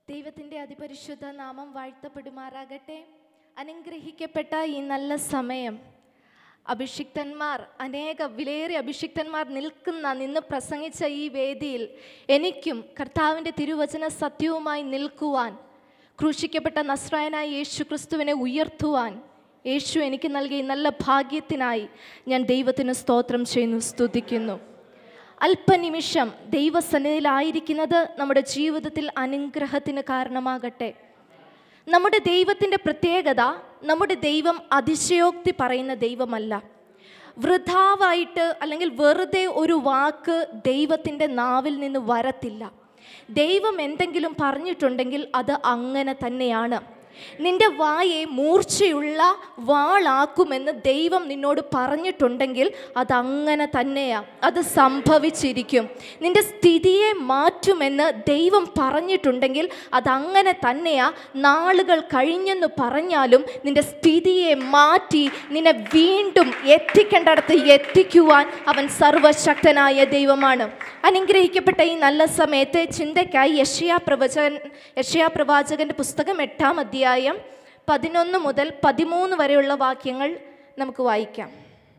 ദൈവത്തിൻ്റെ അതിപരിശുദ്ധ നാമം വാഴ്ത്തപ്പെടുമാറാകട്ടെ. അനുഗ്രഹിക്കപ്പെട്ട ഈ നല്ല സമയം അഭിഷിക്തന്മാർ, വിലയേറിയ അഭിഷിക്തന്മാർ നിന്ന് പ്രസംഗിച്ച ഈ വേദിയിൽ എനിക്കും കർത്താവിൻ്റെ തിരുവചന സത്യവുമായി നിൽക്കുവാൻ, ക്രൂശിക്കപ്പെട്ട നസ്രായനായ യേശു ക്രിസ്തുവിനെ ഉയർത്തുവാൻ യേശു എനിക്ക് നൽകിയ നല്ല ഭാഗ്യത്തിനായി ഞാൻ ദൈവത്തിന് സ്തോത്രം ചെയ്യുന്നു, സ്തുതിക്കുന്നു. അല്പനിമിഷം ദൈവസന്നിധിയിലായിരിക്കുന്നത് നമ്മുടെ ജീവിതത്തിൽ അനുഗ്രഹത്തിന് കാരണമാകട്ടെ. നമ്മുടെ ദൈവത്തിൻ്റെ പ്രത്യേകത, നമ്മുടെ ദൈവം അതിശയോക്തി പറയുന്ന ദൈവമല്ല. വൃഥാവായിട്ട് അല്ലെങ്കിൽ വെറുതെ ഒരു വാക്ക് ദൈവത്തിൻ്റെ നാവിൽ നിന്ന് വരത്തില്ല. ദൈവം എന്തെങ്കിലും പറഞ്ഞിട്ടുണ്ടെങ്കിൽ അത് അങ്ങനെ തന്നെയാണ്. നിന്റെ വായെ മൂർച്ചയുള്ള വാളാക്കുമെന്ന് ദൈവം നിന്നോട് പറഞ്ഞിട്ടുണ്ടെങ്കിൽ അതങ്ങനെ തന്നെയാ, അത് സംഭവിച്ചിരിക്കും. നിന്റെ സ്ഥിതിയെ മാറ്റുമെന്ന് ദൈവം പറഞ്ഞിട്ടുണ്ടെങ്കിൽ അതങ്ങനെ തന്നെയാ. നാളുകൾ കഴിഞ്ഞെന്ന് പറഞ്ഞാലും നിന്റെ സ്ഥിതിയെ മാറ്റി നിന്നെ വീണ്ടും എത്തിക്കേണ്ടടത്ത് എത്തിക്കുവാൻ അവൻ സർവശക്തനായ ദൈവമാണ്. അനുഗ്രഹിക്കപ്പെട്ട ഈ നല്ല സമയത്തെ ചിന്തയ്ക്കായി യെശയ്യാ പ്രവാചകന്റെ പുസ്തകം 8-ാം അധ്യായം 11 മുതൽ 13 വരെയുള്ള വാക്യങ്ങൾ നമുക്ക് വായിക്കാം.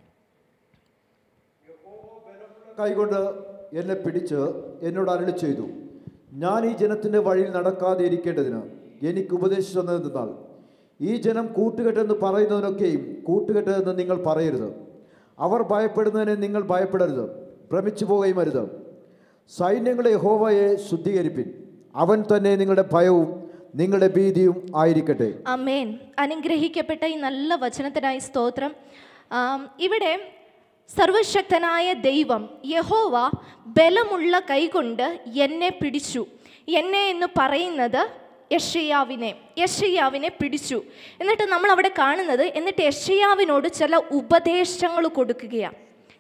കൈകൊണ്ട് എന്നെ പിടിച്ച് എന്നോട് അരുളി ചെയ്തു, ഞാൻ ഈ ജനത്തിൻ്റെ വഴിയിൽ നടക്കാതെ ഇരിക്കേണ്ടതിന് എനിക്ക് ഉപദേശിച്ചു തന്നതെന്നാൽ, ഈ ജനം കൂട്ടുകെട്ടെന്ന് പറയുന്നതിനൊക്കെയും കൂട്ടുകെട്ടെന്ന് നിങ്ങൾ പറയരുത്. അവർ ഭയപ്പെടുന്നതിനെ നിങ്ങൾ ഭയപ്പെടരുത്, ഭ്രമിച്ചു പോവുകയും അരുത്. സൈന്യങ്ങളെ യഹോവയെ ശുദ്ധീകരിപ്പിൻ, അവൻ തന്നെ നിങ്ങളുടെ ഭയവും നിങ്ങളുടെ ഭീതിയും ആയിരിക്കട്ടെ. ആമേൻ. അനുഗ്രഹിക്കപ്പെട്ട ഈ നല്ല വചനത്തിനായി സ്തോത്രം. ഇവിടെ സർവശക്തനായ ദൈവം യഹോവ ബലമുള്ള കൈകൊണ്ട് എന്നെ പിടിച്ചു. എന്നെ എന്ന് പറയുന്നത് യെശയ്യാവിനെ പിടിച്ചു. എന്നിട്ട് നമ്മൾ അവിടെ കാണുന്നത്, എന്നിട്ട് യെശയ്യാവിനോട് ചില ഉപദേശങ്ങൾ കൊടുക്കുകയാണ്.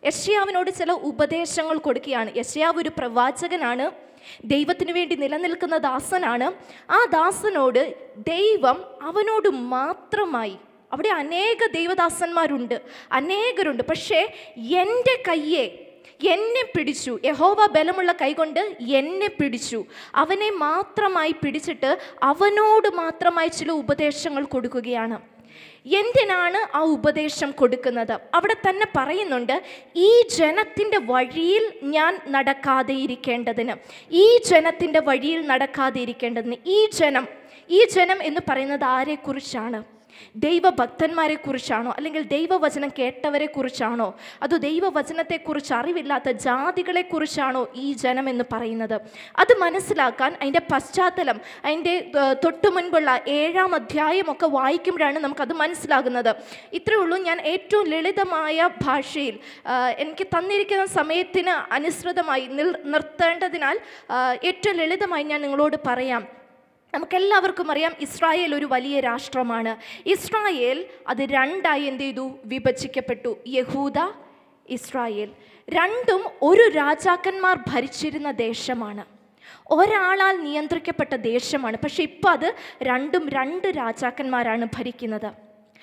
യെശയ്യാവ് ഒരു പ്രവാചകനാണ്, ദൈവത്തിന് വേണ്ടി നിലനിൽക്കുന്ന ദാസനാണ്. ആ ദാസനോട് ദൈവം അവനോട് മാത്രമായി, അവിടെ അനേക ദൈവദാസന്മാരുണ്ട്, അനേകരുണ്ട്, പക്ഷേ എൻ്റെ കയ്യെ എന്നെ പിടിച്ചു. യഹോവ ബലമുള്ള കൈകൊണ്ട് എന്നെ പിടിച്ചു. അവനെ മാത്രമായി പിടിച്ചിട്ട് അവനോട് മാത്രമായി ചില ഉപദേശങ്ങൾ കൊടുക്കുകയാണ്. എന്തിനാണ് ആ ഉപദേശം കൊടുക്കുന്നത്? അവിടെ തന്നെ പറയുന്നുണ്ട്, ഈ ജനത്തിൻ്റെ വഴിയിൽ ഞാൻ നടക്കാതെ ഇരിക്കേണ്ടതിന്. ഈ ജനം എന്ന് പറയുന്നത് ആരെക്കുറിച്ചാണ്? ദൈവഭക്തന്മാരെ കുറിച്ചാണോ? അല്ലെങ്കിൽ ദൈവവചനം കേട്ടവരെ കുറിച്ചാണോ? അതോ ദൈവവചനത്തെക്കുറിച്ച് അറിവില്ലാത്ത ജാതികളെ കുറിച്ചാണോ ഈ ജനം എന്ന് പറയുന്നത്? അത് മനസ്സിലാക്കാൻ അതിൻ്റെ പശ്ചാത്തലം, അതിൻ്റെ തൊട്ടു മുൻപുള്ള 7-ാം അധ്യായമൊക്കെ വായിക്കുമ്പോഴാണ് നമുക്കത് മനസ്സിലാകുന്നത്. ഇത്രയേ ഉള്ളൂ. ഞാൻ ഏറ്റവും ലളിതമായ ഭാഷയിൽ എനിക്ക് തന്നിരിക്കുന്ന സമയത്തിന് അനുസൃതമായി നിർത്തേണ്ടതിനാൽ ഏറ്റവും ലളിതമായി ഞാൻ നിങ്ങളോട് പറയാം. നമുക്കെല്ലാവർക്കും അറിയാം, ഇസ്രായേൽ ഒരു വലിയ രാഷ്ട്രമാണ്. ഇസ്രായേൽ അത് 2ആയി എന്ത് ചെയ്തു? വിഭജിക്കപ്പെട്ടു. യഹൂദ, ഇസ്രായേൽ രണ്ടും ഒരു രാജാക്കന്മാർ ഭരിച്ചിരുന്ന ദേശമാണ്, ഒരാളാൽ നിയന്ത്രിക്കപ്പെട്ട ദേശമാണ്. പക്ഷെ ഇപ്പോൾ അത് രണ്ടും 2 രാജാക്കന്മാരാണ് ഭരിക്കുന്നത്.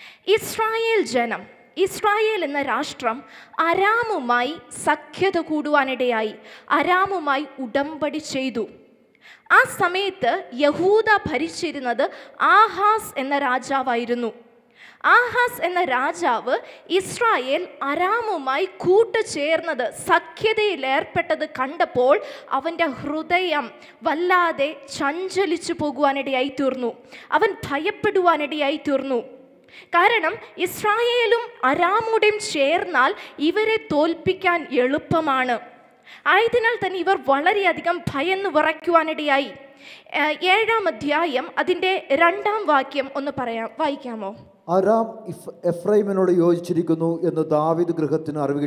ഇസ്രായേൽ എന്ന രാഷ്ട്രം അരാമുമായി സഖ്യത കൂടുവാനിടയായി, അരാമുമായി ഉടമ്പടി ചെയ്തു. ആ സമയത്ത് യഹൂദ ഭരിച്ചിരുന്നത് ആഹാസ് എന്ന രാജാവായിരുന്നു. ആഹാസ് എന്ന രാജാവ് ഇസ്രായേൽ അരാമുമായി കൂട്ടുചേർന്നത്, സഖ്യതയിൽ ഏർപ്പെട്ടത് കണ്ടപ്പോൾ അവൻ്റെ ഹൃദയം വല്ലാതെ ചഞ്ചലിച്ചു പോകുവാനിടയായി തീർന്നു. അവൻ ഭയപ്പെടുവാനിടയായി തീർന്നു. കാരണം ഇസ്രായേലും അരാമുടെയും ചേർന്നാൽ ഇവരെ തോൽപ്പിക്കാൻ എളുപ്പമാണ്. ആയതിനാൽ തന്നെ ഇവർ വളരെയധികം ഭയന്ന് വിറയ്ക്കുവാനിടയായി. 7-ാം അധ്യായം അതിൻ്റെ 2-ാം വാക്യം ഒന്ന് വായിക്കാമോ? അരാം എഫ്രൈമിനോട് യോജിച്ചിരിക്കുന്നു എന്ന് ദാവീദ് ഗൃഹത്തിന് അറിവ്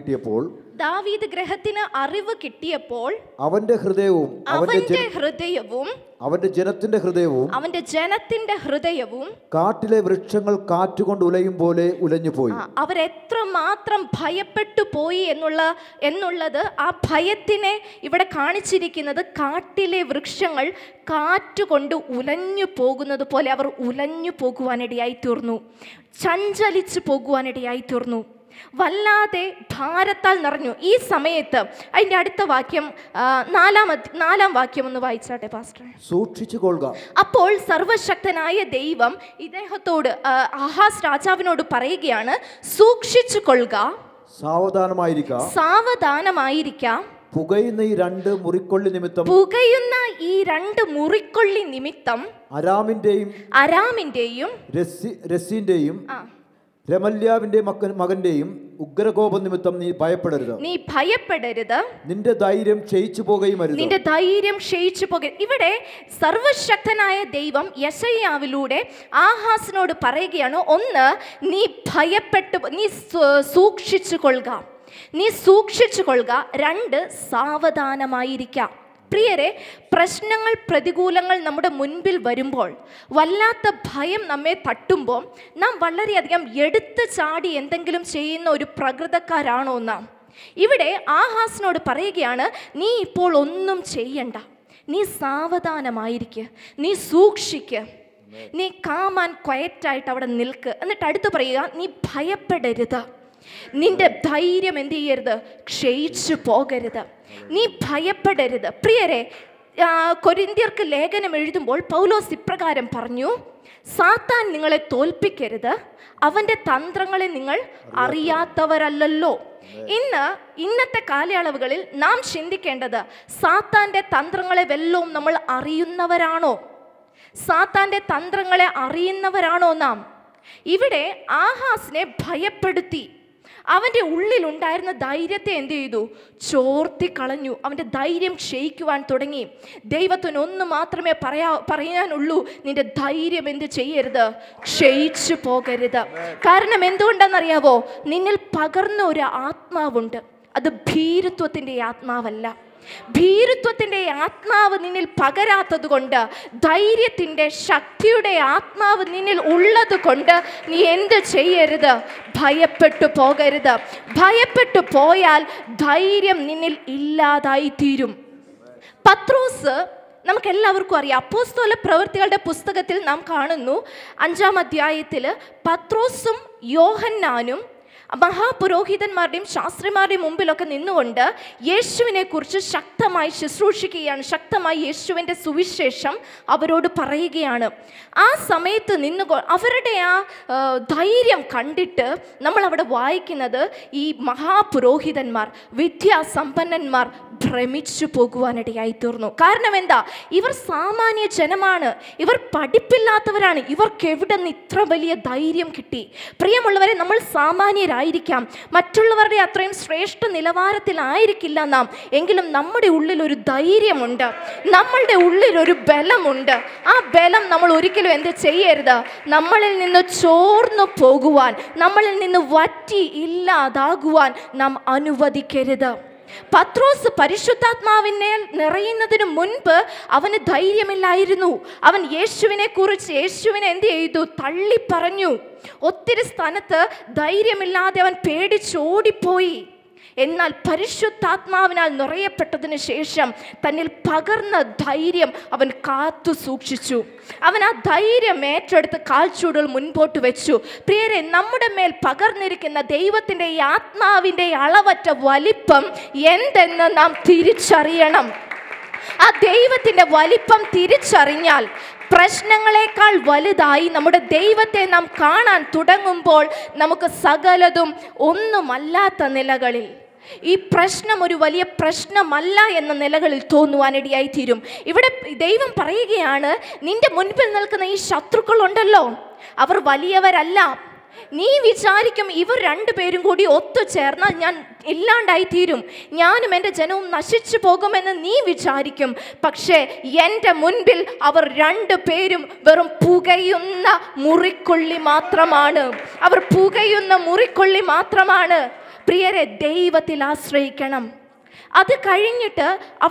കിട്ടിയപ്പോൾ അവന്റെ ഹൃദയവും അവന്റെ ജനത്തിന്റെ ഹൃദയവും കാട്ടിലെ വൃക്ഷങ്ങൾ കാറ്റുകൊണ്ട് ഉലയും പോലെ ഉലഞ്ഞു പോയി. അവരെത്രമാത്രം ഭയപ്പെട്ടു പോയി എന്നുള്ളത് ആ ഭയത്തിനെ ഇവിടെ കാണിച്ചിരിക്കുന്നത്. കാട്ടിലെ വൃക്ഷങ്ങൾ കാറ്റുകൊണ്ട് ഉലഞ്ഞു പോകുന്നത് പോലെ അവർ ഉലഞ്ഞു പോകുവാനിടയായി തീർന്നു, ചഞ്ചലിച്ചു പോകുവാനിടയായി തീർന്നു. വല്ലാതെ ഭാരത്താൽ നിറഞ്ഞു. ഈ സമയത്ത് അതിൻ്റെ അടുത്ത വാക്യം, നാലാം വാക്യം ഒന്ന് വായിച്ചാട്ടെ പാസ്റ്റർ. സൂക്ഷിച്ചു കൊള്ളുക. അപ്പോൾ സർവശക്തനായ ദൈവം ഇദ്ദേഹത്തോട്, ആഹാസ് രാജാവിനോട് പറയുകയാണ്, സൂക്ഷിച്ചു കൊള്ളുക, സാവധാനമായിരിക്കാം. പുകയുന്ന ഈ രണ്ട് മുറിക്കൊള്ളി നിമിത്തം അരാമിന്റെയും രസീന്റെയും രമല്യാവിന്റെ മകന്റെയും ഉഗ്രകോപം നിമിത്തം നീ ഭയപ്പെടരുത്. നിന്റെ ധൈര്യം ക്ഷയിച്ചു പോകുകയും. ഇവിടെ സർവശക്തനായ ദൈവം യെശയ്യാവിലൂടെ ആഹാസിനോട് പറയുകയാണ്, ഒന്ന്, നീ സൂക്ഷിച്ചു കൊള്ളുക. രണ്ട്, സാവധാനമായിരിക്കാം. പ്രിയരെ, പ്രശ്നങ്ങൾ, പ്രതികൂലങ്ങൾ നമ്മുടെ മുൻപിൽ വരുമ്പോൾ, വല്ലാത്ത ഭയം നമ്മെ തട്ടുമ്പോൾ, നാം വളരെയധികം എടുത്തു ചാടി എന്തെങ്കിലും ചെയ്യുന്ന ഒരു പ്രകൃതക്കാരാണോ നാം? ഇവിടെ ആഹാസിനോട് പറയുകയാണ്, നീ ഇപ്പോൾ ഒന്നും ചെയ്യണ്ട, നീ സാവധാനമായിരിക്കുക, നീ സൂക്ഷിക്കുക, നീ കാം ആൻഡ് ക്വയറ്റായിട്ട് അവിടെ നിൽക്ക്. എന്നിട്ട് അടുത്ത് പറയുക, നീ ഭയപ്പെടരുത്, നിന്റെ ധൈര്യം എന്ത് ചെയ്യരുത്, ക്ഷയിച്ചു പോകരുത്, നീ ഭയപ്പെടരുത്. പ്രിയരെ, കൊരിന്ത്യർക്ക് ലേഖനം എഴുതുമ്പോൾ പൗലോസ് ഇപ്രകാരം പറഞ്ഞു, സാത്താൻ നിങ്ങളെ തോൽപ്പിക്കരുത്, അവൻ്റെ തന്ത്രങ്ങളെ നിങ്ങൾ അറിയാത്തവരല്ലല്ലോ. ഇന്നത്തെ കാലയളവുകളിൽ നാം ചിന്തിക്കേണ്ടത്, സാത്താൻ്റെ തന്ത്രങ്ങളെ വല്ലതും നമ്മൾ അറിയുന്നവരാണോ? സാത്താൻ്റെ തന്ത്രങ്ങളെ അറിയുന്നവരാണോ നാം? ഇവിടെ ആഹാസിനെ ഭയപ്പെടുത്തി, അവൻ്റെ ഉള്ളിലുണ്ടായിരുന്ന ധൈര്യത്തെ എന്ത് ചെയ്തു? ചോർത്തിക്കളഞ്ഞു. അവൻ്റെ ധൈര്യം ക്ഷയിക്കുവാൻ തുടങ്ങി. ദൈവത്തിന് ഒന്ന് മാത്രമേ പറയാനുള്ളൂ, നിന്റെ ധൈര്യം എന്ത് ചെയ്യരുത്, ക്ഷയിച്ചു പോകരുത്. കാരണം എന്തുകൊണ്ടെന്നറിയാവോ? നിന്നിൽ പകർന്ന ഒരു ആത്മാവുണ്ട്. അത് ഭീരുത്വത്തിൻ്റെ ആത്മാവല്ല. ഭീരുത്വത്തിൻ്റെ ആത്മാവ് നിന്നിൽ പകരാത്തത് കൊണ്ട്, ധൈര്യത്തിൻ്റെ, ശക്തിയുടെ ആത്മാവ് നിന്നിൽ ഉള്ളത് കൊണ്ട് നീ എന്ത് ചെയ്യരുത്? ഭയപ്പെട്ടു പോകരുത്. ഭയപ്പെട്ടു പോയാൽ ധൈര്യം നിന്നിൽ ഇല്ലാതായി തീരും. പത്രോസ്, നമുക്കെല്ലാവർക്കും അറിയാം, അപ്പോസ്തല പ്രവൃത്തികളുടെ പുസ്തകത്തിൽ നാം കാണുന്നു, 5-ാം അധ്യായത്തിൽ പത്രോസും യോഹന്നാനും മഹാപുരോഹിതന്മാരുടെയും ശാസ്ത്രിമാരുടെയും മുമ്പിലൊക്കെ നിന്നുകൊണ്ട് യേശുവിനെ കുറിച്ച് ശക്തമായി ശുശ്രൂഷിക്കുകയാണ്. ശക്തമായി യേശുവിൻ്റെ സുവിശേഷം അവരോട് പറയുകയാണ്. ആ സമയത്ത് അവരുടെ ആ ധൈര്യം കണ്ടിട്ട് നമ്മൾ അവിടെ വായിക്കുന്നത്, ഈ മഹാപുരോഹിതന്മാർ, വിദ്യാസമ്പന്നന്മാർ ഭ്രമിച്ചു പോകുവാനിടയായി തീർന്നു. കാരണം എന്താ? ഇവർ സാമാന്യ ജനമാണ്, ഇവർ പഠിപ്പില്ലാത്തവരാണ്. ഇവർക്ക് എവിടെ നിന്ന് ഇത്ര വലിയ ധൈര്യം കിട്ടി? പ്രിയമുള്ളവരെ, നമ്മൾ സാമാന്യരായിരിക്കാം, മറ്റുള്ളവരുടെ അത്രയും ശ്രേഷ്ഠ നിലവാരത്തിലായിരിക്കില്ല നാം, എങ്കിലും നമ്മുടെ ഉള്ളിൽ ഒരു ധൈര്യമുണ്ട്, നമ്മളുടെ ഉള്ളിൽ ഒരു ബലമുണ്ട്. ആ ബലം നമ്മൾ ഒരിക്കലും എന്ത് ചെയ്യരുത്? നമ്മളിൽ നിന്ന് ചോർന്നു പോകുവാൻ, നമ്മളിൽ നിന്ന് വറ്റി ഇല്ലാതാകുവാൻ നാം അനുവദിക്കരുത്. പത്രോസ് പരിശുദ്ധാത്മാവിനെ നിറയുന്നതിന് മുൻപ് അവന് ധൈര്യമില്ലായിരുന്നു. അവൻ യേശുവിനെ എന്ത് ചെയ്തു? തള്ളിപ്പറഞ്ഞു. ഒത്തിരി സ്ഥാനത്ത് ധൈര്യമില്ലാതെ അവൻ പേടിച്ചോടിപ്പോയി. എന്നാൽ പരിശുദ്ധാത്മാവിനാൽ നിറയപ്പെട്ടതിന് ശേഷം തന്നിൽ പകർന്ന ധൈര്യം അവൻ കാത്തു സൂക്ഷിച്ചു. അവൻ ആ ധൈര്യം ഏറ്റെടുത്ത് കാൽച്ചൂടുകൾ മുൻപോട്ട് വെച്ചു. പ്രിയരെ, നമ്മുടെ മേൽ പകർന്നിരിക്കുന്ന ദൈവത്തിൻ്റെ ഈ ആത്മാവിൻ്റെ അളവറ്റ വലിപ്പം എന്തെന്ന് നാം തിരിച്ചറിയണം. ആ ദൈവത്തിൻ്റെ വലിപ്പം തിരിച്ചറിഞ്ഞാൽ, പ്രശ്നങ്ങളെക്കാൾ വലുതായി നമ്മുടെ ദൈവത്തെ നാം കാണാൻ തുടങ്ങുമ്പോൾ, നമുക്ക് സകലതും ഒന്നുമല്ലാത്ത നിലകളിൽ, ഈ പ്രശ്നം ഒരു വലിയ പ്രശ്നമല്ല എന്ന നിലകളിൽ തോന്നുവാനിടയായി തീരും. ഇവിടെ ദൈവം പറയുകയാണ്, നിന്റെ മുൻപിൽ നിൽക്കുന്ന ഈ ശത്രുക്കളുണ്ടല്ലോ, അവർ വലിയവരല്ല. നീ വിചാരിക്കും ഇവർ രണ്ടുപേരും കൂടി ഒത്തുചേർന്നാൽ ഞാൻ ഇല്ലാണ്ടായി തീരും, ഞാനും എൻ്റെ ജനവും നശിച്ചു പോകുമെന്ന് നീ വിചാരിക്കും. പക്ഷേ എൻ്റെ മുൻപിൽ അവർ രണ്ടുപേരും വെറും പുകയുന്ന മുറിക്കൊള്ളി മാത്രമാണ്. അവർ പുകയുന്ന മുറിക്കൊള്ളി മാത്രമാണ്. പ്രിയരെ, ദൈവത്തിൽ ആശ്രയിക്കണം. അത് കഴിഞ്ഞിട്ട്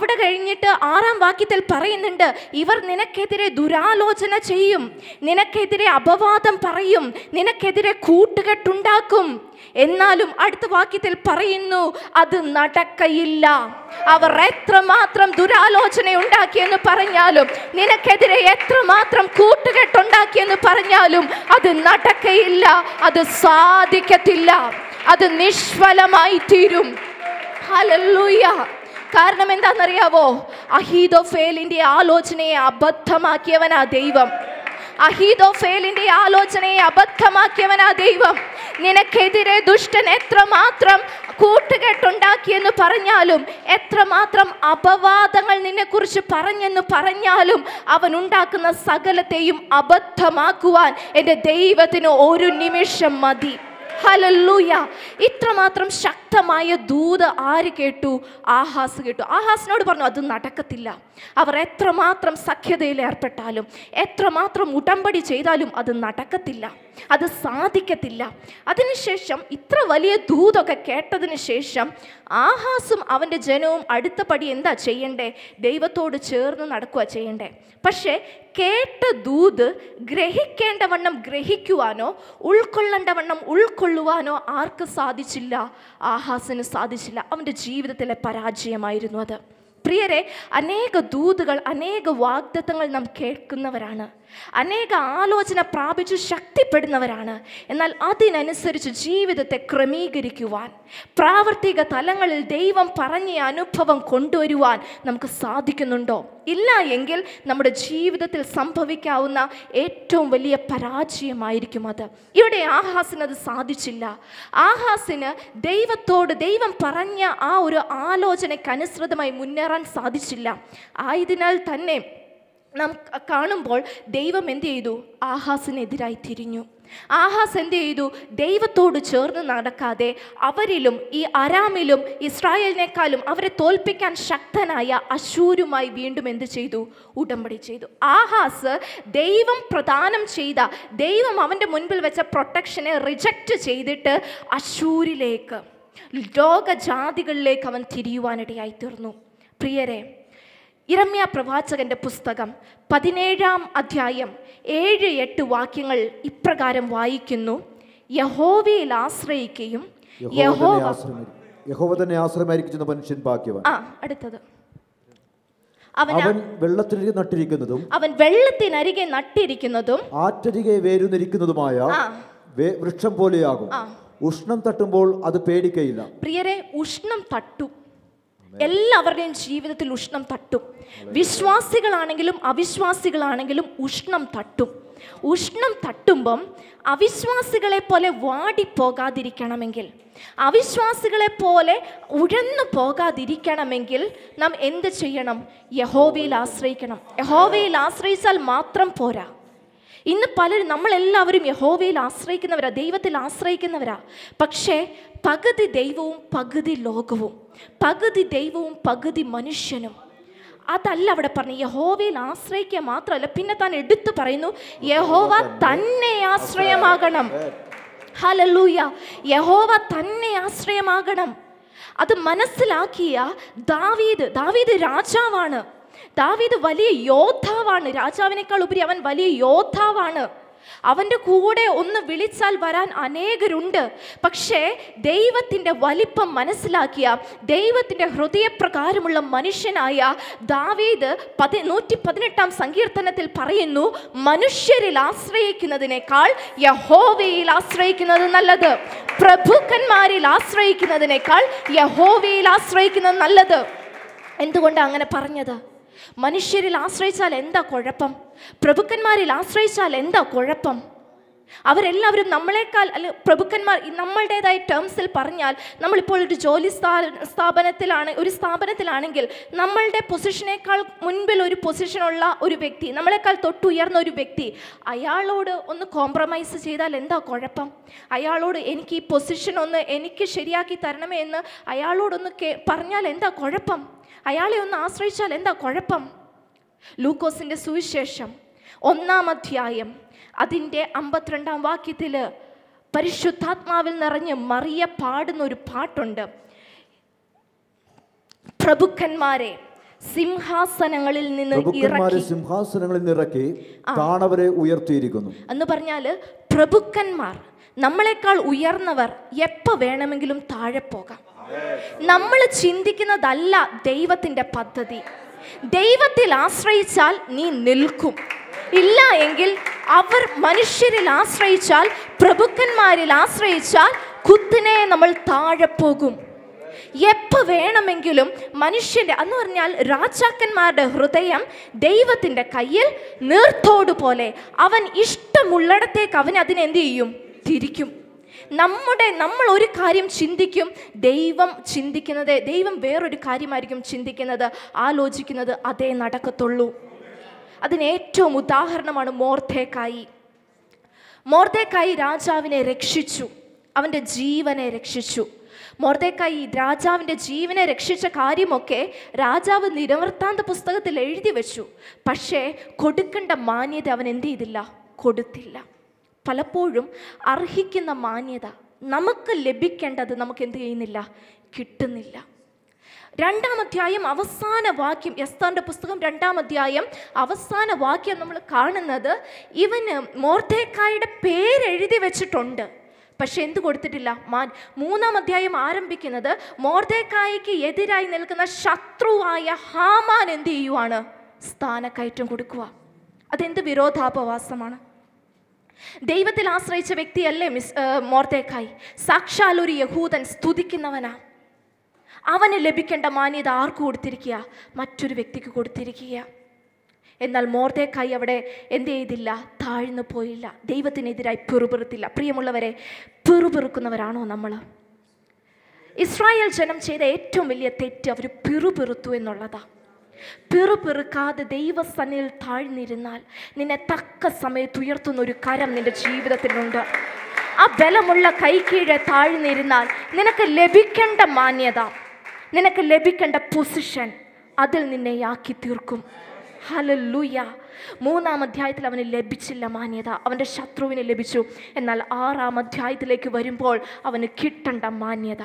6-ാം വാക്യത്തിൽ പറയുന്നുണ്ട്, ഇവർ നിനക്കെതിരെ ദുരാലോചന ചെയ്യും, നിനക്കെതിരെ അപവാദം പറയും, നിനക്കെതിരെ കൂട്ടുകെട്ടുണ്ടാക്കും. എന്നാലും അടുത്ത വാക്യത്തിൽ പറയുന്നു, അത് നടക്കയില്ല. അവർ എത്രമാത്രം ദുരാലോചന ഉണ്ടാക്കിയെന്ന് പറഞ്ഞാലും, നിനക്കെതിരെ എത്രമാത്രം കൂട്ടുകെട്ടുണ്ടാക്കിയെന്ന് പറഞ്ഞാലും അത് നടക്കയില്ല, അത് സാധിക്കത്തില്ല. അത് നിഷ്ഫലമായി തീരും. ഹല്ലേലൂയ. കാരണം എന്താണെന്നറിയാവോ? അഹീഥോഫേലിന്റെ ആലോചനയെ അബദ്ധമാക്കിയവനാ ദൈവം. അഹീഥോഫേലിന്റെ ആലോചനയെ അബദ്ധമാക്കിയവനാ ദൈവം. നിനക്കെതിരെ ദുഷ്ടൻ എത്രമാത്രം കൂട്ടുകെട്ടുണ്ടാക്കിയെന്ന് പറഞ്ഞാലും, എത്രമാത്രം അപവാദങ്ങൾ നിന്നെക്കുറിച്ച് പറഞ്ഞെന്ന് പറഞ്ഞാലും, അവൻ ഉണ്ടാക്കുന്ന സകലത്തെയും അബദ്ധമാക്കുവാൻ എൻ്റെ ദൈവത്തിന് ഒരു നിമിഷം മതി. ഹല്ലേലൂയ. ഇത്രമാത്രം ശക്തമായ ദൂത് ആര് കേട്ടു? ആഹാസ് കേട്ടു. ആഹാസിനോട് പറഞ്ഞു അത് നടക്കത്തില്ല. അവർ എത്രമാത്രം സഖ്യതയിൽ ഏർപ്പെട്ടാലും, എത്രമാത്രം ഉടമ്പടി ചെയ്താലും അത് നടക്കത്തില്ല, അത് സാധിക്കത്തില്ല. അതിനുശേഷം ഇത്ര വലിയ ദൂതൊക്കെ കേട്ടതിന് ശേഷം ആഹാസും അവൻ്റെ ജനവും അടുത്ത പടി എന്താ ചെയ്യണ്ടേ? ദൈവത്തോട് ചേർന്ന് നടക്കുക ചെയ്യണ്ടേ. പക്ഷേ കേട്ട ദൂത് ഗ്രഹിക്കേണ്ടവണ്ണം ഗ്രഹിക്കുവാനോ ഉൾക്കൊള്ളേണ്ടവണ്ണം ഉൾക്കൊള്ളുവാനോ ആർക്ക് സാധിച്ചില്ല? ആഹാസിന് സാധിച്ചില്ല. അവൻ്റെ ജീവിതത്തിലെ പരാജയമായിരുന്നു അത്. പ്രിയരെ, അനേക ദൂതുകൾ, അനേക വാഗ്ദത്തങ്ങൾ നാം കേൾക്കുന്നവരാണ്, അനേക ആലോചന പ്രാപിച്ച് ശക്തിപ്പെടുന്നവരാണ്. എന്നാൽ അതിനനുസരിച്ച് ജീവിതത്തെ ക്രമീകരിക്കുവാൻ, പ്രാവർത്തിക തലങ്ങളിൽ ദൈവം പറഞ്ഞ അനുഭവം കൊണ്ടുവരുവാൻ നമുക്ക് സാധിക്കുന്നുണ്ടോ? ഇല്ല എങ്കിൽ നമ്മുടെ ജീവിതത്തിൽ സംഭവിക്കാവുന്ന ഏറ്റവും വലിയ പരാജയമായിരിക്കും അത്. ഇവിടെ ആഹാസിന് അത് സാധിച്ചില്ല. ആഹാസിന് ദൈവം പറഞ്ഞ ആ ഒരു ആലോചനയ്ക്കനുസൃതമായി മുന്നേറാൻ സാധിച്ചില്ല. ആയതിനാൽ തന്നെ നാം കാണുമ്പോൾ ദൈവം എന്ത് ചെയ്തു? ആഹാസിനെതിരായി തിരിഞ്ഞു. ആഹാസ് എന്ത് ചെയ്തു? ദൈവത്തോട് ചേർന്ന് നടക്കാതെ അവരിലും ഈ അരാമിലും ഇസ്രായേലിനേക്കാളും അവരെ തോൽപ്പിക്കാൻ ശക്തനായ അശൂരുമായി വീണ്ടും എന്ത് ചെയ്തു? ഉടമ്പടി ചെയ്തു. ആഹാസ് ദൈവം പ്രദാനം ചെയ്ത, ദൈവം അവൻ്റെ മുൻപിൽ വെച്ച പ്രൊട്ടക്ഷനെ റിജക്റ്റ് ചെയ്തിട്ട് അശൂരിലേക്ക്, ലോകജാതികളിലേക്ക് അവൻ തിരിയുവാനിടയായി തീർന്നു. പ്രിയരെ, യിരെമ്യാ പ്രവാചകന്റെ പുസ്തകം 17-ാം അധ്യായം 7-8 വാക്യങ്ങൾ ഇപ്രകാരം വായിക്കുന്നു: യഹോവയിൽ ആശ്രയിക്കുകയും യഹോവ തന്നെ ആശ്രയമായിരിക്കുന്ന മനുഷ്യൻ ഭാഗ്യവാൻ. അടുത്തത്, അവൻ വെള്ളത്തിനരികെ നട്ടിരിക്കുന്നതും ആറ്റരികെ വേരുന്നിരിക്കുന്നതുമായ വൃക്ഷം പോലെയാകും. ഉഷ്ണം തട്ടുമ്പോൾ അത് പേടിക്കയില്ല. പ്രിയരെ, ഉഷ്ണം തട്ടും. എല്ലാവരുടെയും ജീവിതത്തിൽ ഉഷ്ണം തട്ടും. വിശ്വാസികളാണെങ്കിലും അവിശ്വാസികളാണെങ്കിലും ഉഷ്ണം തട്ടും. ഉഷ്ണം തട്ടുമ്പം അവിശ്വാസികളെ പോലെ വാടിപ്പോകാതിരിക്കണമെങ്കിൽ, അവിശ്വാസികളെ പോലെ ഉഴന്നു പോകാതിരിക്കണമെങ്കിൽ നാം എന്ത് ചെയ്യണം? യഹോവയിൽ ആശ്രയിക്കണം. യഹോവയിൽ ആശ്രയിച്ചാൽ മാത്രം പോരാ. ഇന്ന് പലരും, നമ്മളെല്ലാവരും യഹോവയിൽ ആശ്രയിക്കുന്നവരാ, ദൈവത്തിൽ ആശ്രയിക്കുന്നവരാ. പക്ഷേ പകുതി ദൈവവും പകുതി ലോകവും, പകുതി ദൈവവും പകുതി മനുഷ്യനും. അതല്ല അവിടെ പറഞ്ഞു. യഹോവയിൽ ആശ്രയിക്കുക മാത്രമല്ല, പിന്നെ താൻ എടുത്തു പറയുന്നു യഹോവ തന്നെ ആശ്രയമാകണം. ഹല്ലേലൂയ. യഹോവ തന്നെ ആശ്രയമാകണം. അത് മനസ്സിലാക്കിയ ദാവീദ് രാജാവാണ്. ദാവീദ് വലിയ യോദ്ധാവാണ്. രാജാവിനേക്കാൾ ഉപരി അവൻ വലിയ യോദ്ധാവാണ്. അവൻ്റെ കൂടെ ഒന്ന് വിളിച്ചാൽ വരാൻ അനേകരുണ്ട്. പക്ഷേ ദൈവത്തിൻ്റെ വലിപ്പം മനസ്സിലാക്കിയ, ദൈവത്തിൻ്റെ ഹൃദയപ്രകാരമുള്ള മനുഷ്യനായ ദാവീദ് 118-ാം സങ്കീർത്തനത്തിൽ പറയുന്നു, മനുഷ്യരിൽ ആശ്രയിക്കുന്നതിനേക്കാൾ യഹോവയിൽ ആശ്രയിക്കുന്നത് നല്ലത്. പ്രഭുക്കന്മാരിൽ ആശ്രയിക്കുന്നതിനേക്കാൾ യഹോവയിൽ ആശ്രയിക്കുന്നത് നല്ലത്. എന്തുകൊണ്ടാണ് അങ്ങനെ പറഞ്ഞത്? മനുഷ്യരിൽ ആശ്രയിച്ചാൽ എന്താ കുഴപ്പം? പ്രഭുക്കന്മാരിൽ ആശ്രയിച്ചാൽ എന്താ കുഴപ്പം? അവരെല്ലാവരും നമ്മളെക്കാൾ, അല്ല പ്രഭുക്കന്മാർ നമ്മളുടേതായ ടേംസിൽ പറഞ്ഞാൽ, നമ്മളിപ്പോൾ ഒരു ജോലി സ്ഥാപനത്തിലാണെങ്കിൽ നമ്മളുടെ പൊസിഷനേക്കാൾ മുൻപിൽ ഒരു പൊസിഷനുള്ള ഒരു വ്യക്തി, നമ്മളെക്കാൾ തൊട്ടുയർന്ന ഒരു വ്യക്തി, അയാളോട് ഒന്ന് കോംപ്രമൈസ് ചെയ്താൽ എന്താ കുഴപ്പം? അയാളോട് എനിക്ക് ഈ പൊസിഷൻ ഒന്ന് എനിക്ക് ശരിയാക്കി തരണമേ എന്ന് അയാളോടൊന്ന് പറഞ്ഞാൽ എന്താ കുഴപ്പം? അയാളെ ഒന്ന് ആശ്രയിച്ചാൽ എന്താ കുഴപ്പം? ലൂക്കോസിൻ്റെ സുവിശേഷം 1-ാം അധ്യായം അതിൻ്റെ 52-ാം വാക്യത്തിൽ പരിശുദ്ധാത്മാവിൽ നിറഞ്ഞ് മറിയ പാടുന്ന ഒരു പാട്ടുണ്ട്. പ്രഭുക്കന്മാരെ സിംഹാസനങ്ങളിൽ നിന്ന് ഇറക്കി താണവരെ ഉയർത്തിയിരിക്കുന്നു എന്ന് പറഞ്ഞാൽ, പ്രഭുക്കന്മാർ, നമ്മളെക്കാൾ ഉയർന്നവർ എപ്പോൾ വേണമെങ്കിലും താഴെ പോകാം. നമ്മൾ ചിന്തിക്കുന്നതല്ല ദൈവത്തിൻ്റെ പദ്ധതി. ദൈവത്തിൽ ആശ്രയിച്ചാൽ നീ നിൽക്കും. ഇല്ല എങ്കിൽ അവർ മനുഷ്യരിൽ ആശ്രയിച്ചാൽ, പ്രഭുക്കന്മാരിൽ ആശ്രയിച്ചാൽ കുത്തിനെ നമ്മൾ താഴെ പോകും. എപ്പോൾ വേണമെങ്കിലും മനുഷ്യൻ്റെ എന്ന് പറഞ്ഞാൽ രാജാക്കന്മാരുടെ ഹൃദയം ദൈവത്തിൻ്റെ കയ്യിൽ നീർത്തോട് പോലെ. അവൻ ഇഷ്ടമുള്ളിടത്തേക്ക് അവൻ അതിനെന്ത് ചെയ്യും? തിരിക്കും. നമ്മൾ ഒരു കാര്യം ചിന്തിക്കും, ദൈവം വേറൊരു കാര്യമായിരിക്കും ചിന്തിക്കുന്നത്, ആലോചിക്കുന്നത്. അതേ നടക്കത്തുള്ളൂ. അതിന് ഏറ്റവും ഉദാഹരണമാണ് മൊർദെഖായി. മൊർദെഖായി രാജാവിനെ രക്ഷിച്ചു, അവൻ്റെ ജീവനെ രക്ഷിച്ചു. മൊർദെഖായി രാജാവിൻ്റെ ജീവനെ രക്ഷിച്ച കാര്യമൊക്കെ രാജാവ് ദിനവൃത്താന്ത പുസ്തകത്തിൽ എഴുതി വെച്ചു. പക്ഷേ കൊടുക്കേണ്ട മാന്യത അവൻ എന്ത് ചെയ്തില്ല? കൊടുത്തില്ല. പലപ്പോഴും അർഹിക്കുന്ന മാന്യത, നമുക്ക് ലഭിക്കേണ്ടത് നമുക്ക് എന്ത് ചെയ്യുന്നില്ല? കിട്ടുന്നില്ല. 2-ാം അധ്യായം അവസാന വാക്യം, എസ്തറിൻ്റെ പുസ്തകം 2-ാം അധ്യായം അവസാന വാക്യം നമ്മൾ കാണുന്നത്, ഇവന് മൊർദെഖായിയുടെ പേരെഴുതി വെച്ചിട്ടുണ്ട്, പക്ഷെ എന്ത് കൊടുത്തിട്ടില്ല? 3-ാം അധ്യായം ആരംഭിക്കുന്നത് മൊർദെഖായിക്ക് എതിരായി നിൽക്കുന്ന ശത്രുവായ ഹാമാൻ എന്ത് ചെയ്യുവാണ്? സ്ഥാനക്കയറ്റം കൊടുക്കുക. അതെന്ത് വിരോധാപവാസമാണ്? ദൈവത്തിൽ ആശ്രയിച്ച വ്യക്തിയല്ലേ മൊർദെഖായി? സാക്ഷാൽ ഒരു യഹൂദൻ സ്തുതിക്കുന്നവനാ. അവന് ലഭിക്കേണ്ട മാന്യത ആർക്ക് കൊടുത്തിരിക്കുക? മറ്റൊരു വ്യക്തിക്ക് കൊടുത്തിരിക്കുക. എന്നാൽ മൊർദെഖായി അവിടെ എന്ത് ചെയ്തില്ല? താഴ്ന്നു പോയില്ല, ദൈവത്തിനെതിരായി പിറുപിറുത്തില്ല. പ്രിയമുള്ളവരെ, പിറുപിറുക്കുന്നവരാണോ നമ്മൾ? ഇസ്രായേൽ ജനം ചെയ്ത ഏറ്റവും വലിയ തെറ്റ് അവർ പിറുപിറുത്തു എന്നുള്ളതാണ്. പിറുപിറുക്കാതെ ദൈവസന്നിധിയിൽ താഴ്ന്നിരുന്നാൽ നിന്നെ തക്ക സമയത്ത് ഉയർത്തുന്ന ഒരു കരം നിന്റെ ജീവിതത്തിലുണ്ട്. ആ ബലമുള്ള കൈക്കീഴെ താഴ്ന്നിരുന്നാൽ നിനക്ക് ലഭിക്കേണ്ട മാന്യത, നിനക്ക് ലഭിക്കേണ്ട പൊസിഷൻ അതിൽ നിന്നെ ആക്കി തീർക്കും. ഹല്ലേലൂയ. 3-ാം അധ്യായത്തിൽ അവന് ലഭിച്ചില്ല മാന്യത, അവൻ്റെ ശത്രുവിന് ലഭിച്ചു. എന്നാൽ 6-ാം അധ്യായത്തിലേക്ക് വരുമ്പോൾ അവന് കിട്ടേണ്ട മാന്യത,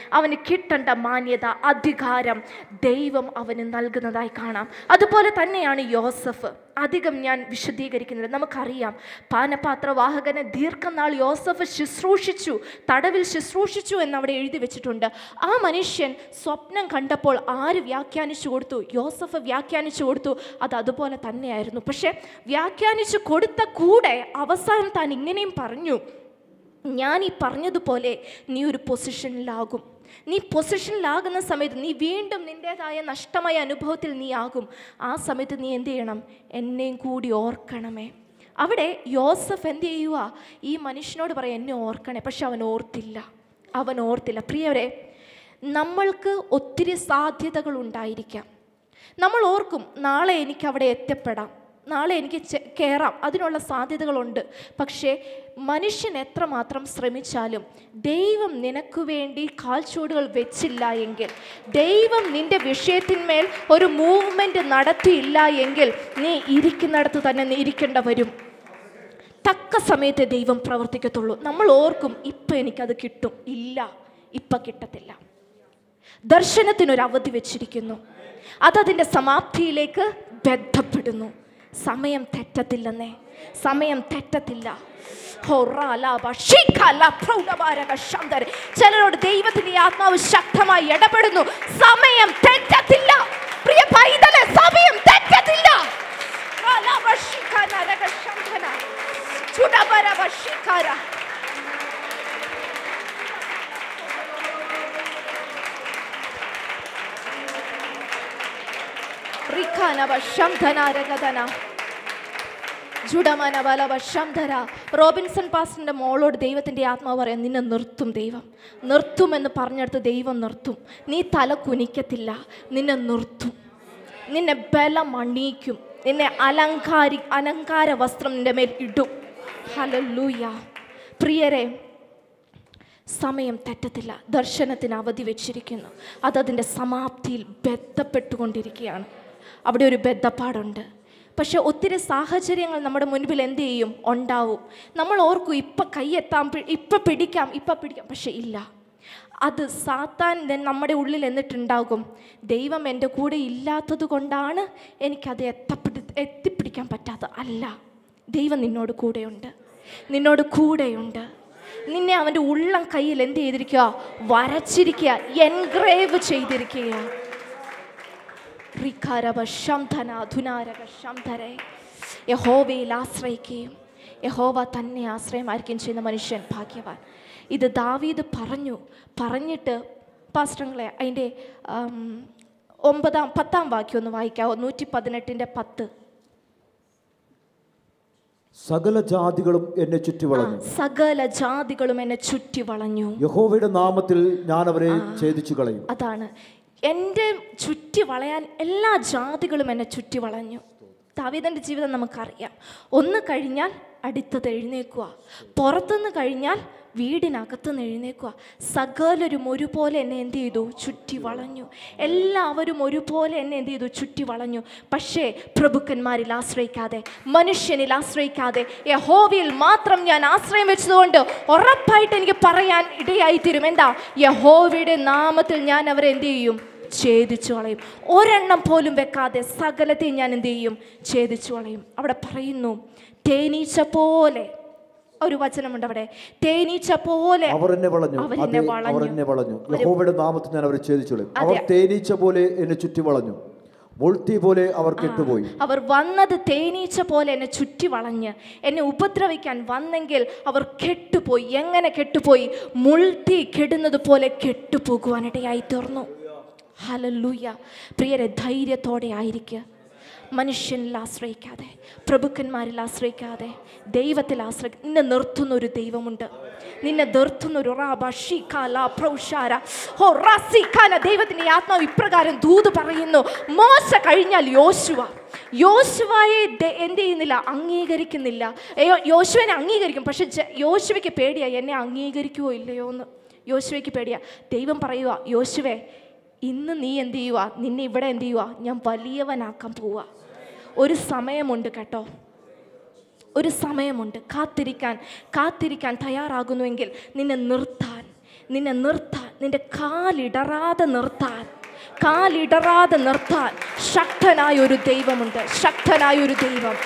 അധികാരം ദൈവം അവന് നൽകുന്നതായി കാണാം. അതുപോലെ തന്നെയാണ് യോസഫ്. അധികം ഞാൻ വിശദീകരിക്കുന്നില്ല, നമുക്കറിയാം. പാനപാത്രവാഹകനെ ദീർഘനാൾ യോസഫ് ശുശ്രൂഷിച്ചു, തടവിൽ ശുശ്രൂഷിച്ചു എന്നവിടെ എഴുതി വെച്ചിട്ടുണ്ട്. ആ മനുഷ്യൻ സ്വപ്നം കണ്ടപ്പോൾ ആര് വ്യാഖ്യാനിച്ചു കൊടുത്തു? യോസഫ് വ്യാഖ്യാനിച്ചു കൊടുത്തു. അത് അതുപോലെ തന്നെയായിരുന്നു. പക്ഷെ വ്യാഖ്യാനിച്ചു കൊടുത്ത കൂടെ അവസാനം താൻ ഇങ്ങനെയും പറഞ്ഞു, ഞാൻ ഈ പറഞ്ഞതുപോലെ നീ ഒരു പൊസിഷനിലാകും. നീ പൊസിഷനിലാകുന്ന സമയത്ത് നീ വീണ്ടും നിൻ്റേതായ നഷ്ടമായ അനുഭവത്തിൽ നീ ആകും. ആ സമയത്ത് നീ എന്ത് ചെയ്യണം? എന്നെയും കൂടി ഓർക്കണമേ. അവിടെ യോസഫ് എന്ത് ചെയ്യുക? ഈ മനുഷ്യനോട് പറയാം, എന്നെ ഓർക്കണേ. പക്ഷെ അവൻ ഓർത്തില്ല. പ്രിയവരെ, നമ്മൾക്ക് ഒത്തിരി സാധ്യതകൾ ഉണ്ടായിരിക്കാം. നമ്മൾ ഓർക്കും, നാളെ എനിക്ക് അവിടെ എത്തപ്പെടാം, നാളെ എനിക്ക് കയറാം, അതിനുള്ള സാധ്യതകളുണ്ട്. പക്ഷേ മനുഷ്യൻ എത്രമാത്രം ശ്രമിച്ചാലും ദൈവം നിനക്ക് വേണ്ടി കാൽച്ചുവടുകൾ വെച്ചില്ല എങ്കിൽ, ദൈവം നിൻ്റെ വിഷയത്തിന്മേൽ ഒരു മൂവ്മെൻറ്റ് നടത്തിയില്ല എങ്കിൽ നീ ഇരിക്കുന്നിടത്ത് തന്നെ നീ ഇരിക്കേണ്ട വരും. തക്ക സമയത്തെ ദൈവം പ്രവർത്തിക്കത്തുള്ളൂ. നമ്മൾ ഓർക്കും, ഇപ്പം എനിക്കത് കിട്ടും. ഇല്ല, ഇപ്പം കിട്ടത്തില്ല. ദർശനത്തിനൊരു അവധി വെച്ചിരിക്കുന്നു, അതതിൻ്റെ സമാപ്തിയിലേക്ക് ബന്ധപ്പെടുന്നു. സമയം തെറ്റത്തില്ലെന്നേ, സമയം തെറ്റത്തില്ല. ചിലരോട് ദൈവത്തിന്റെ ആത്മാവ് ശക്തമായി ഇടപെടുന്നു. സമയം തെറ്റത്തില്ല പ്രിയ പൈതലെ, സമയം തെറ്റത്തില്ല. റോബിൻസൺ പാസ്റ്ററിന്റെ മോളോട് ദൈവത്തിന്റെ ആത്മാവ് പറയാം, നിന്നെ നിർത്തും, ദൈവം നിർത്തുമെന്ന് പറഞ്ഞെടുത്ത് ദൈവം നിർത്തും. നീ തല കുനിക്കത്തില്ല, നിന്നെ നിർത്തും, നിന്നെ ബലം അണിയിക്കും, നിന്നെ അലങ്കാര വസ്ത്രം നിന്റെ മേൽ ഇടും. ഹല്ലേലൂയ. പ്രിയരെ, സമയം തെറ്റത്തില്ല. ദർശനത്തിന് അവധി വെച്ചിരിക്കുന്നു, അതതിൻ്റെ സമാപ്തിയിൽ ബന്ധപ്പെട്ടുകൊണ്ടിരിക്കുകയാണ്. അവിടെ ഒരു ബന്ധപ്പാടുണ്ട്. പക്ഷെ ഒത്തിരി സാഹചര്യങ്ങൾ നമ്മുടെ മുൻപിൽ എന്ത് ചെയ്യും? ഉണ്ടാവും. നമ്മൾ ഓർക്കും, ഇപ്പം കൈയെത്താം, ഇപ്പം പിടിക്കാം. പക്ഷെ ഇല്ല, അത് സാത്താൻ നമ്മുടെ ഉള്ളിൽ എന്നിട്ടുണ്ടാകും. ദൈവം എൻ്റെ കൂടെ ഇല്ലാത്തത് കൊണ്ടാണ് എനിക്കത് എത്തിപ്പിടിക്കാൻ പറ്റാത്തത്. അല്ല, ദൈവം നിന്നോട് കൂടെയുണ്ട്. നിന്നെ അവൻ്റെ ഉള്ളം കയ്യിൽ എന്ത് ചെയ്തിരിക്കുക? വരച്ചിരിക്കുക, എൻഗ്രേവ് ചെയ്തിരിക്കുക. യഹോവയിൽ ആശ്രയിക്കുകയും യഹോവ തന്നെ ആശ്രയമായിരിക്കും ചെയ്യുന്ന മനുഷ്യൻ ഭാഗ്യവാൻ. ഇത് ദാവീദ് പറഞ്ഞിട്ട് പാസ്റ്റങ്ങളെ അതിൻ്റെ 10 വാക്യം ഒന്ന് വായിക്കാവോ? 118:10. സകല ജാതികളും എന്നെ ചുറ്റി വളഞ്ഞു. സകല ജാതികളും എന്നെ ചുറ്റി വളഞ്ഞു. യഹോവയുടെ നാമത്തിൽ ഞാൻ അവരെ ഛേദിച്ചു കളയും. അതാണ് എൻ്റെ ചുറ്റി വളയാൻ എല്ലാ ജാതികളും എന്നെ ചുറ്റി വളഞ്ഞു. ദാവീദിന്റെ ജീവിതം നമുക്കറിയാം. ഒന്ന് കഴിഞ്ഞാൽ അടുത്തത് എഴുന്നേക്കുക, പുറത്തുനിന്ന് കഴിഞ്ഞാൽ വീടിനകത്തുനിന്ന് എഴുന്നേക്കുക. സകലരും ഒരുപോലെ എന്നെ എന്ത് ചെയ്തു? ചുറ്റി വളഞ്ഞു. എല്ലാവരും ഒരുപോലെ എന്നെ എന്ത് ചെയ്തു? ചുറ്റി വളഞ്ഞു. പക്ഷേ പ്രഭുക്കന്മാരിൽ ആശ്രയിക്കാതെ, മനുഷ്യനിൽ ആശ്രയിക്കാതെ, യഹോവയിൽ മാത്രം ഞാൻ ആശ്രയം വെച്ചതുകൊണ്ട് ഉറപ്പായിട്ട് എനിക്ക് പറയാൻ ഇടയായിത്തീരും. എന്താ? യഹോവയുടെ നാമത്തിൽ ഞാൻ അവരെ എന്ത് ചെയ്യും? ഛേദിച്ചു കളയും. ഒരെണ്ണം പോലും വെക്കാതെ സകലത്തെയും ഞാൻ എന്ത് ചെയ്യും? ഛേദിച്ചു കളയും. അവിടെ പറയുന്നു, തേനീച്ച പോലെ, ഒരു വചനമുണ്ട് അവിടെ, തേനീച്ച പോലെ അവർ എന്നെ വളഞ്ഞു. യഹോവയുടെ നാമത്തിൽ ഞാൻ അവരെ ഛേദിച്ചു കളയും. അവർ തേനീച്ച പോലെ എന്നെ ചുറ്റി വളഞ്ഞു, മുൾത്തി പോലെ അവർ കെട്ടുപോയി. അവർ വന്നത് തേനീച്ച പോലെ എന്നെ ചുറ്റി വളഞ്ഞ് എന്നെ ഉപദ്രവിക്കാൻ വന്നെങ്കിൽ അവർ കെട്ടുപോയി. എങ്ങനെ കെട്ടുപോയി? മുൾത്തി കെടുന്നത് പോലെ കെട്ടുപോകുവാനിടയായി തീർന്നു. ഹല്ലേലൂയ. പ്രിയരെ, ധൈര്യത്തോടെ ആയിരിക്കുക. മനുഷ്യനിൽ ആശ്രയിക്കാതെ, പ്രഭുക്കന്മാരിൽ ആശ്രയിക്കാതെ, ദൈവത്തിൽ ആശ്രയിക്കുക. നിന്നെ നിർത്തുന്നൊരു ദൈവമുണ്ട്. നിന്നെ നിർത്തുന്നൊരു ദൈവത്തിൻ്റെ ആത്മാവ് ഇപ്രകാരം ദൂത് പറയുന്നു. മോശ കഴിഞ്ഞാൽ യോശുവയെ എന്ത് ചെയ്യുന്നില്ല? അംഗീകരിക്കുന്നില്ല. യോശുവനെ അംഗീകരിക്കും, പക്ഷെ യോശുവയ്ക്ക് പേടിയാ, എന്നെ അംഗീകരിക്കുവോ ഇല്ലയോ എന്ന്. യോശുവയ്ക്ക് പേടിയാ. ദൈവം പറയുക, യോശുവേ, ഇന്ന് നീ എന്ത് ചെയ്യുക? നിന്നെ ഇവിടെ എന്ത് ചെയ്യുക? ഞാൻ വലിയവനാക്കാൻ പോവുക. ഒരു സമയമുണ്ട് കേട്ടോ, ഒരു സമയമുണ്ട്. കാത്തിരിക്കാൻ തയ്യാറാകുന്നുവെങ്കിൽ നിന്നെ നിർത്താൻ, നിന്റെ കാലിടറാതെ നിർത്താൻ ശക്തനായൊരു ദൈവമുണ്ട്. ശക്തനായൊരു ദൈവം.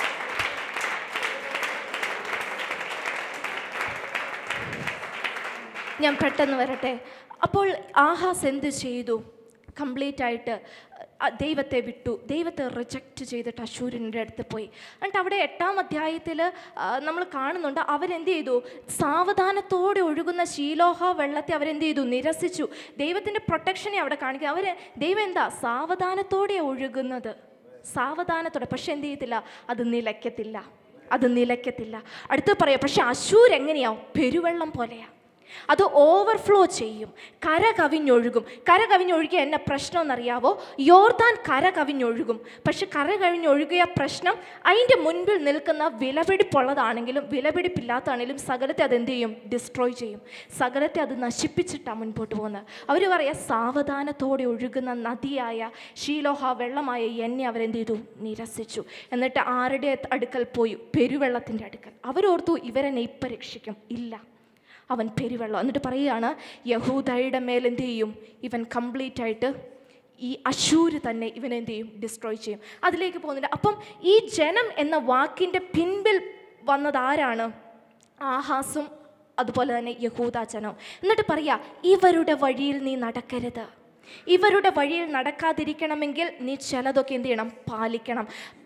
ഞാൻ പെട്ടെന്ന് വരട്ടെ. അപ്പോൾ ആഹാസ് എന്ത് ചെയ്തു? കംപ്ലീറ്റ് ആയിട്ട് ദൈവത്തെ വിട്ടു. ദൈവത്തെ റിജക്റ്റ് ചെയ്തിട്ട് അശ്ശൂരിൻ്റെ അടുത്ത് പോയി. എന്നിട്ട് അവിടെ 8-ാം അധ്യായത്തിൽ നമ്മൾ കാണുന്നുണ്ട്, അവരെന്ത് ചെയ്തു? സാവധാനത്തോടെ ഒഴുകുന്ന ശീലോഹ വെള്ളത്തെ അവരെന്ത് ചെയ്തു? നിരസിച്ചു. ദൈവത്തിൻ്റെ പ്രൊട്ടക്ഷനെ അവിടെ കാണിക്കുക. ദൈവം എന്താ? സാവധാനത്തോടെ ഒഴുകുന്നത്, സാവധാനത്തോടെ. പക്ഷെ എന്ത് ചെയ്യത്തില്ല? അത് നിലയ്ക്കത്തില്ല. അടുത്ത് പറയാം, പക്ഷെ അശ്ശൂർ എങ്ങനെയാ? പെരുവെള്ളം പോലെയാ. അത് ഓവർഫ്ലോ ചെയ്യും, കര കവിഞ്ഞൊഴുകിയ എന്നെ പ്രശ്നം എന്നറിയാവോ? യോർദാൻ കര കവിഞ്ഞൊഴുകും. പക്ഷെ കര കവിഞ്ഞൊഴുകിയ പ്രശ്നം അതിൻ്റെ മുൻപിൽ നിൽക്കുന്ന വിലപിടിപ്പുള്ളതാണെങ്കിലും വിലപിടിപ്പില്ലാത്തതാണെങ്കിലും സകലത്തെ അതെന്ത് ചെയ്യും? ഡിസ്ട്രോയ് ചെയ്യും. സകലത്തെ അത് നശിപ്പിച്ചിട്ടാണ് മുൻപോട്ട് പോകുന്നത്. അവർ പറയുക, സാവധാനത്തോടെ ഒഴുകുന്ന നദിയായ ശീലോഹ വെള്ളമായ എന്നെ അവരെന്ത് ചെയ്തു? നിരസിച്ചു. എന്നിട്ട് ആരുടെ അടുക്കൽ പോയി? പെരുവെള്ളത്തിൻ്റെ അടുക്കൽ. അവരോർത്തു ഇവരെന്നെ ഇപ്പം രക്ഷിക്കും. ഇല്ല, അവൻ പെരുവെള്ളം. എന്നിട്ട് പറയുകയാണ്, യഹൂദയുടെ മേൽ എന്ത് ചെയ്യും? ഇവൻ കംപ്ലീറ്റ് ആയിട്ട് ഈ അശ്ശൂര് തന്നെ ഇവനെന്ത് ചെയ്യും? ഡിസ്ട്രോയ് ചെയ്യും. അതിലേക്ക് പോകുന്നില്ല. അപ്പം ഈ ജനം എന്ന വാക്കിൻ്റെ പിൻപിൽ വന്നത് ആരാണ്? ആഹാസും അതുപോലെ തന്നെ യഹൂദ ജനം. എന്നിട്ട് പറയാ, ഇവരുടെ വഴിയിൽ നീ നടക്കരുത്. ഇവരുടെ വഴിയിൽ നടക്കാതിരിക്കണമെങ്കിൽ നീ ചിലതൊക്കെ എന്ത് ചെയ്യണം? പാലിക്കണം.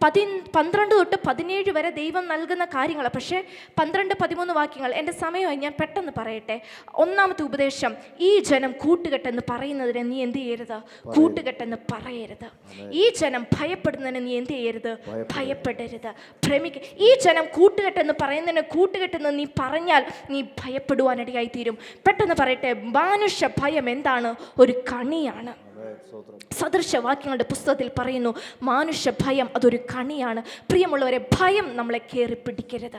12 തൊട്ട് 17 വരെ ദൈവം നൽകുന്ന കാര്യങ്ങൾ. പക്ഷേ 12-13 വാക്യങ്ങൾ എൻ്റെ സമയമായി, ഞാൻ പെട്ടെന്ന് പറയട്ടെ. 1-ാമത്തെ ഉപദേശം, ഈ ജനം കൂട്ടുകെട്ടെന്ന് പറയുന്നതിന് നീ എന്ത് ചെയ്യരുത്? കൂട്ടുകെട്ടെന്ന് പറയരുത്. ഈ ജനം ഭയപ്പെടുന്നതിന് നീ എന്ത് ചെയ്യരുത്? ഭയപ്പെടരുത്. ഈ ജനം കൂട്ടുകെട്ടെന്ന് പറയുന്നതിന് കൂട്ടുകെട്ടെന്ന് നീ പറഞ്ഞാൽ നീ ഭയപ്പെടുവാനിടയായി തീരും. പെട്ടെന്ന് പറയട്ടെ, മനുഷ്യ ഭയം എന്താണ്? ഒരു കണിയാണ്. സദൃശവാക്യങ്ങളുടെ പുസ്തകത്തിൽ പറയുന്നു, മനുഷ്യ ഭയം അതൊരു കണിയാണ്. പ്രിയമുള്ളവരെ, ഭയം നമ്മളെ കയറി പിടിക്കരുത്.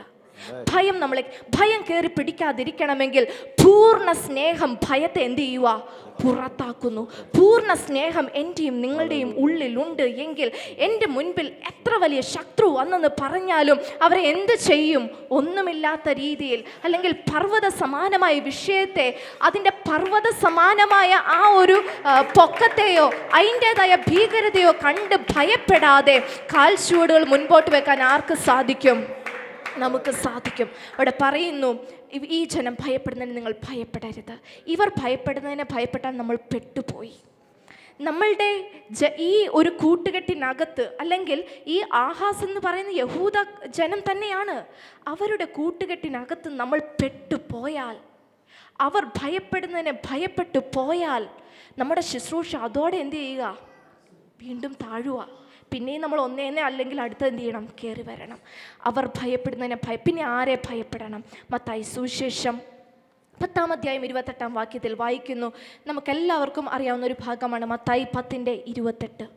ഭയം കയറി പിടിക്കാതിരിക്കണമെങ്കിൽ പൂർണ്ണ സ്നേഹം ഭയത്തെ എന്ത് ചെയ്യുക? പുറത്താക്കുന്നു. പൂർണ്ണ സ്നേഹം എൻ്റെയും നിങ്ങളുടെയും ഉള്ളിലുണ്ട് എങ്കിൽ എൻ്റെ മുൻപിൽ എത്ര വലിയ ശത്രു വന്നെന്ന് പറഞ്ഞാലും അവരെ എന്ത് ചെയ്യും? ഒന്നുമില്ലാത്ത രീതിയിൽ, അല്ലെങ്കിൽ പർവ്വത സമാനമായ വിഷയത്തെ, അതിൻ്റെ പർവ്വത സമാനമായ ആ ഒരു പൊക്കത്തെയോ അതിൻ്റെതായ ഭീകരതയോ കണ്ട് ഭയപ്പെടാതെ കാൽച്ചുവടുകൾ മുൻപോട്ട് വെക്കാൻ ആർക്ക് സാധിക്കും? നമുക്ക് സാധിക്കും. അവിടെ പറയുന്നു, ഈ ജനം ഭയപ്പെടുന്നതിന് നിങ്ങൾ ഭയപ്പെടരുത്. ഇവർ ഭയപ്പെട്ടാൽ നമ്മൾ പെട്ടുപോയി. നമ്മളുടെ ഈ ഒരു കൂട്ടുകെട്ടിനകത്ത്, അല്ലെങ്കിൽ ഈ ആഹാസ് എന്ന് പറയുന്ന യഹൂദ ജനം തന്നെയാണ്, അവരുടെ കൂട്ടുകെട്ടിനകത്ത് നമ്മൾ പെട്ടുപോയാൽ അവർ ഭയപ്പെടുന്നതിനെ ഭയപ്പെട്ടു പോയാൽ നമ്മുടെ ശുശ്രൂഷ അതോടെ എന്ത് ചെയ്യുക? വീണ്ടും താഴുക. പിന്നെയും നമ്മൾ ഒന്നേന്നെ അല്ലെങ്കിൽ അടുത്ത് എന്ത് ചെയ്യണം? കയറി വരണം. അവർ ഭയപ്പെടുന്നതിനെ പിന്നെ ആരെ ഭയപ്പെടണം? മത്തായി സുവിശേഷം 10-ാം അധ്യായം 28-ാം വാക്യത്തിൽ വായിക്കുന്നു. നമുക്കെല്ലാവർക്കും അറിയാവുന്ന ഒരു ഭാഗമാണ് മത്തായി 10:28.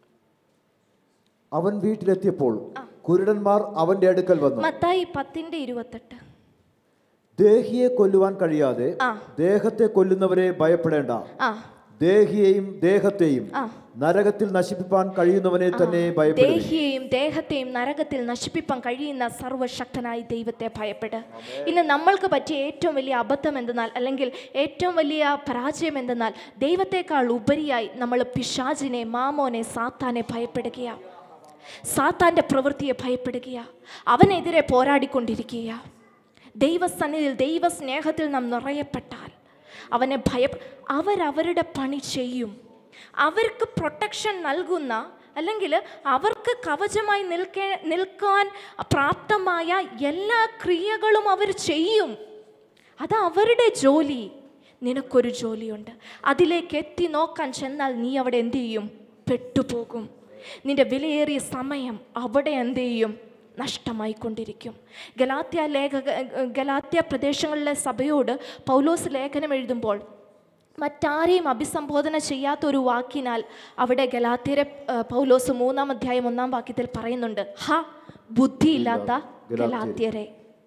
അവൻ വീട്ടിലെത്തിയപ്പോൾ കുരുടന്മാർ അവന്റെ അടുക്കൽ വന്നു. മത്തായി 10:28. ദേഹിയെ കൊല്ലുവാൻ കഴിയാതെ ദേഹത്തെ കൊല്ലുന്നവരെ ഭയപ്പെടേണ്ട, ദേഹിയെയും ദേഹത്തെയും നരകത്തിൽ നശിപ്പിപ്പാൻ കഴിയുന്നവനെ തന്നെ ഭയപ്പെടുക. ദേഹിയെയും ദേഹത്തെയും നരകത്തിൽ നശിപ്പിപ്പാൻ കഴിയുന്ന സർവശക്തനായ ദൈവത്തെ ഭയപ്പെട്. ഇന്ന് നമ്മൾക്ക് പറ്റിയ ഏറ്റവും വലിയ അബദ്ധം എന്തെന്നാൽ, അല്ലെങ്കിൽ ഏറ്റവും വലിയ പരാജയം എന്തെന്നാൽ, ദൈവത്തെക്കാൾ ഉപരിയായി നമ്മൾ പിശാചിനെ, മാമോനെ, സാത്താനെ ഭയപ്പെടുകയാണ്. സാത്താൻ്റെ പ്രവൃത്തിയെ ഭയപ്പെടുകയാണ്. അവനെതിരെ പോരാടിക്കൊണ്ടിരിക്കുക. ദൈവസന്നിധിയിൽ, ദൈവസ്നേഹത്തിൽ നാം നിറയപ്പെട്ടാൽ അവനെ അവരവരുടെ പണി ചെയ്യും. അവർക്ക് പ്രൊട്ടക്ഷൻ നൽകുന്ന, അല്ലെങ്കിൽ അവർക്ക് കവചമായി നിൽക്കാൻ പ്രാപ്തമായ എല്ലാ ക്രിയകളും അവർ ചെയ്യും. അത് അവരുടെ ജോലി. നിനക്കൊരു ജോലിയുണ്ട്. അതിലേക്ക് എത്തി നോക്കാൻ ചെന്നാൽ നീ അവിടെ എന്ത് ചെയ്യും? പെട്ടുപോകും. നിന്റെ സമയം അവിടെ എന്ത് ചെയ്യും? നഷ്ടമായിക്കൊണ്ടിരിക്കും. ഗലാത്യ പ്രദേശങ്ങളിലെ സഭയോട് പൗലോസ് ലേഖനം എഴുതുമ്പോൾ മറ്റാരെയും അഭിസംബോധന ചെയ്യാത്തൊരു വാക്കിനാൽ അവിടെ ഗലാത്യരെ പൗലോസ് 3-ാം അധ്യായം 1-ാം വാക്യത്തിൽ പറയുന്നുണ്ട്, ഹ ബുദ്ധിയില്ലാത്ത ഗലാത്യരെ.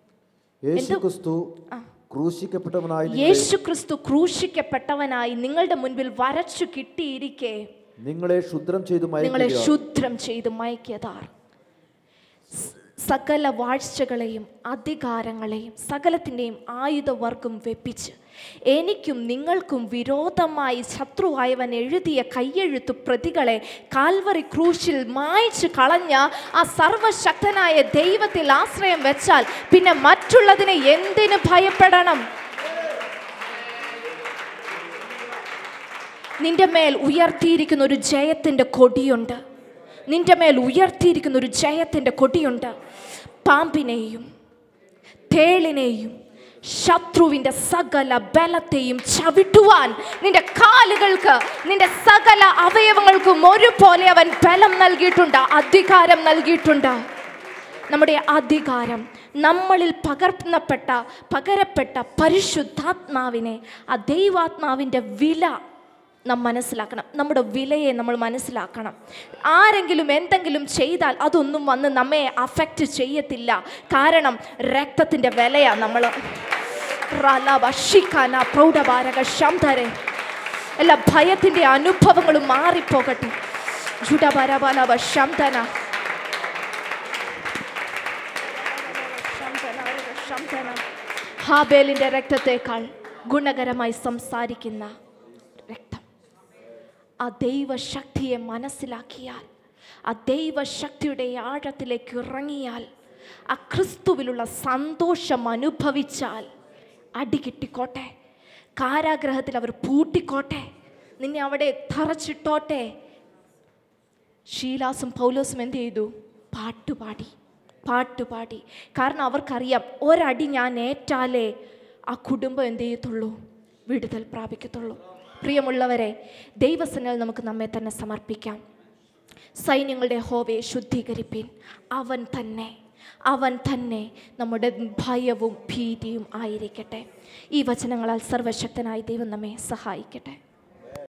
യേശു ക്രിസ്തു ക്രൂശിക്കപ്പെട്ടവനായി നിങ്ങളുടെ മുൻപിൽ വരച്ചു കിട്ടിയിരിക്കെ നിങ്ങളെ ക്ഷുദ്രം ചെയ്തു മയക്കിയതാർ. സകല വാഴ്ചകളെയും അധികാരങ്ങളെയും സകലത്തിൻ്റെയും ആയുധവർഗം വെപ്പിച്ച് എനിക്കും നിങ്ങൾക്കും വിരോധമായി ശത്രുവായവൻ എഴുതിയ കയ്യെഴുത്തു പ്രതികളെ കാൽവറി ക്രൂശിൽ മായ്ച്ചു കളഞ്ഞ ആ സർവശക്തനായ ദൈവത്തിൽ ആശ്രയം വെച്ചാൽ പിന്നെ മറ്റുള്ളതിനെ എന്തിനു ഭയപ്പെടണം? നിന്റെ മേൽ ഉയർത്തിയിരിക്കുന്ന ഒരു ജയത്തിൻ്റെ കൊടിയുണ്ട്. നിന്റെ മേൽ ഉയർത്തിയിരിക്കുന്ന ഒരു ജയത്തിൻ്റെ കൊടിയുണ്ട്. പാമ്പിനെയും തേളിനെയും ശത്രുവിൻ്റെ സകല ബലത്തെയും ചവിട്ടുവാൻ നിന്റെ കാലുകൾക്ക്, നിന്റെ സകല അവയവങ്ങൾക്കും ഒരുപോലെ അവൻ ബലം നൽകിയിട്ടുണ്ട്, അധികാരം നൽകിയിട്ടുണ്ട്. നമ്മുടെ അധികാരം നമ്മളിൽ പകരപ്പെട്ട പരിശുദ്ധാത്മാവിനെ, ആ ദൈവാത്മാവിൻ്റെ വില നാം മനസ്സിലാക്കണം. നമ്മുടെ വിലയെ നമ്മൾ മനസ്സിലാക്കണം. ആരെങ്കിലും എന്തെങ്കിലും ചെയ്താൽ അതൊന്നും വന്ന് നമ്മെ അഫക്റ്റ് ചെയ്യത്തില്ല. കാരണം രക്തത്തിൻ്റെ വിലയാണ്. നമ്മൾ എല്ലാ ഭയത്തിൻ്റെ അനുഭവങ്ങളും മാറിപ്പോകട്ടെ. ഹാബേലിൻ്റെ രക്തത്തേക്കാൾ ഗുണകരമായി സംസാരിക്കുന്ന രക്തം. ആ ദൈവശക്തിയെ മനസ്സിലാക്കിയാൽ, ആ ദൈവശക്തിയുടെ ആഴത്തിലേക്ക് ഇറങ്ങിയാൽ, ആ ക്രിസ്തുവിലുള്ള സന്തോഷം അനുഭവിച്ചാൽ, അടികിട്ടിക്കോട്ടെ, കാരാഗ്രഹത്തിൽ അവർ പൂട്ടിക്കോട്ടെ, നിന്നെ അവിടെ തറച്ചിട്ടോട്ടെ, ശീലാസും പൗലോസും എന്ത് ചെയ്തു? പാട്ടുപാടി. കാരണം അവർക്കറിയാം, ഒരടി ഞാൻ ഏറ്റാലേ ആ കുടുംബം എന്ത് ചെയ്യത്തുള്ളൂ? വിടുതൽ പ്രാപിക്കത്തുള്ളൂ. പ്രിയമുള്ളവരെ, ദൈവസന്നിധിയിൽ നമുക്ക് നമ്മെ തന്നെ സമർപ്പിക്കാം. സൈന്യങ്ങളുടെ യഹോവയെ ശുദ്ധീകരിപ്പിൻ. അവൻ തന്നെ നമ്മുടെ ഭയവും ഭീതിയും ആയിരിക്കട്ടെ. ഈ വചനങ്ങളാൽ സർവശക്തനായ ദൈവം നമ്മെ സഹായിക്കട്ടെ.